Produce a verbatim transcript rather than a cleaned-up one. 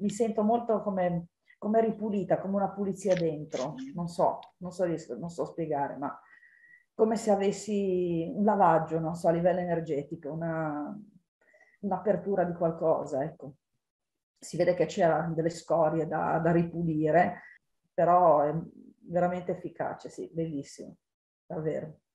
mi sento molto come, come ripulita, come una pulizia dentro, non so, non so, riesco- non so spiegare, ma come se avessi un lavaggio, non so, a livello energetico, una, un'apertura di qualcosa, ecco. Si vede che c'erano delle scorie da, da ripulire, però è veramente efficace, sì, bellissimo, davvero.